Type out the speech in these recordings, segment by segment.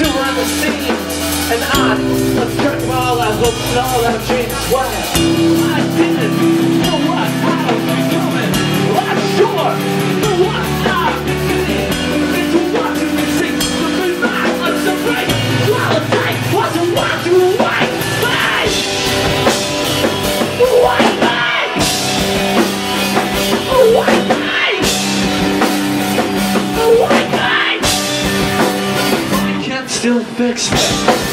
were on the scene, and I was struck by all our hopes and all our dreams. Why? I didn't know what I was becoming. I'm sure know what I'm beginning. Into watching me sing the goodbye of some break. While the day wasn't watching white face. White face. White face. White face. I can't still fix it.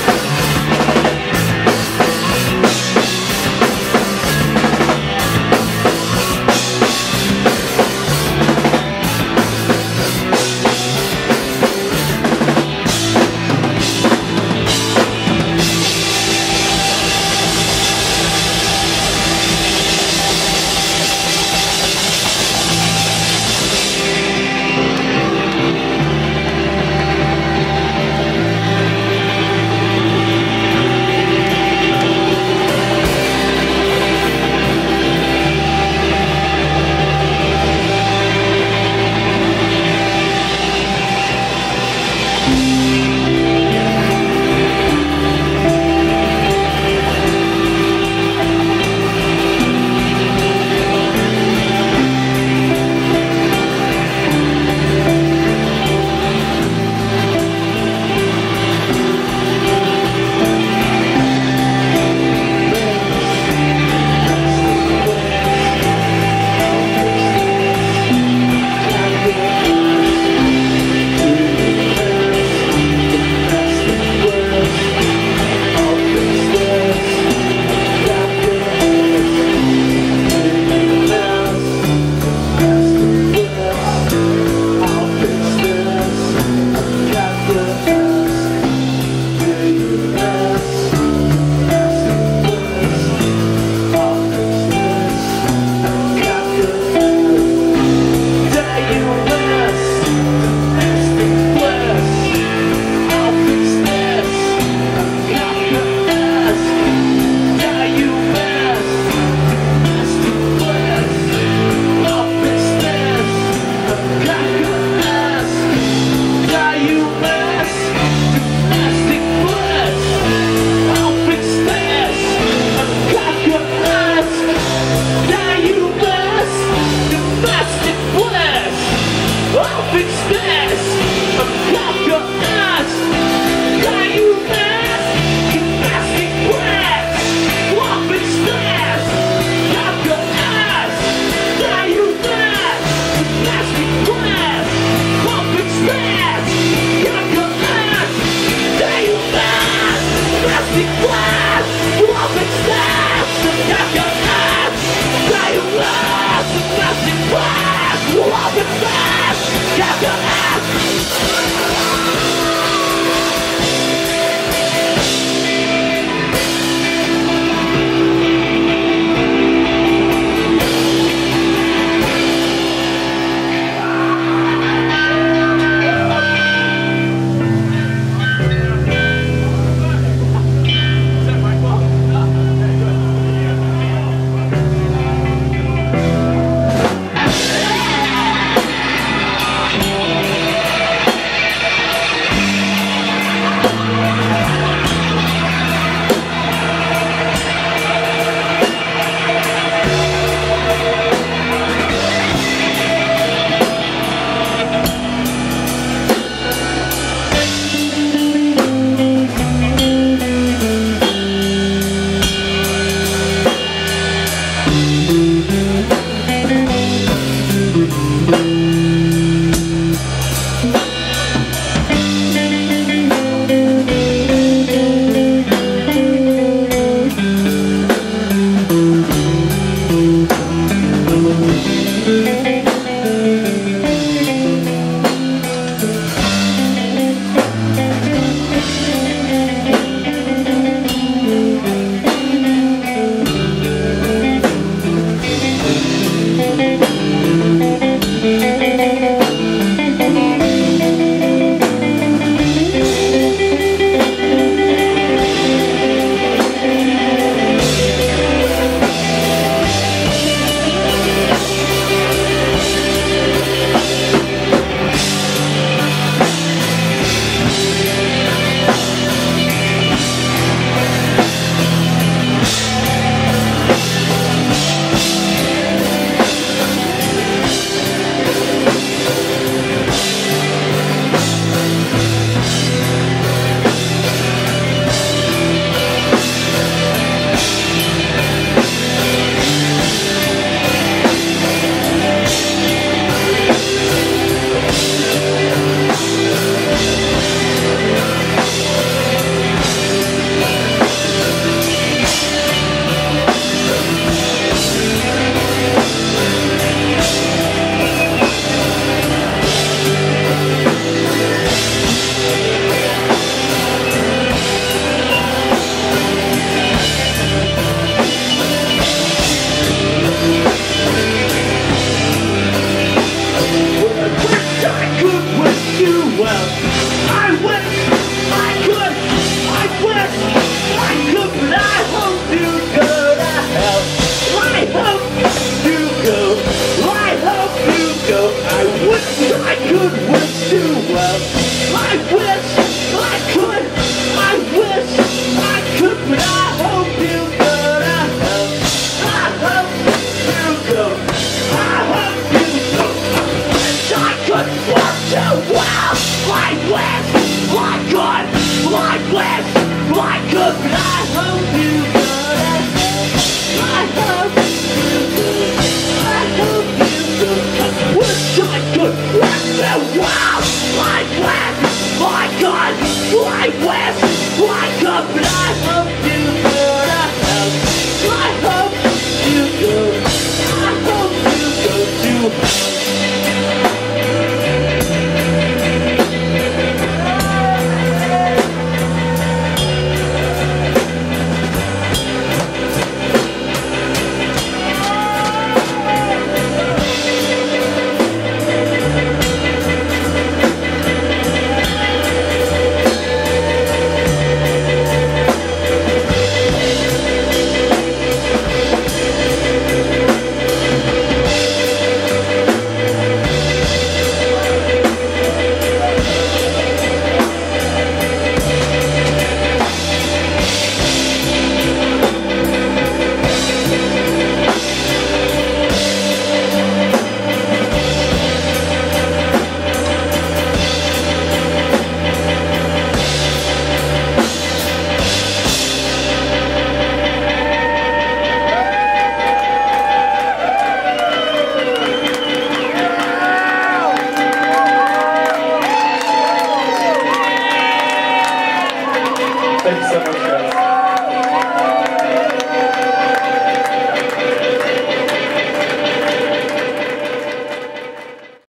wish I could, but I hope you could. I hope you could. I hope you could. Wish I could let the world like that. My God, I wish I could, but I hope you could. I hope you could. I hope you could too. Thanks so much, guys.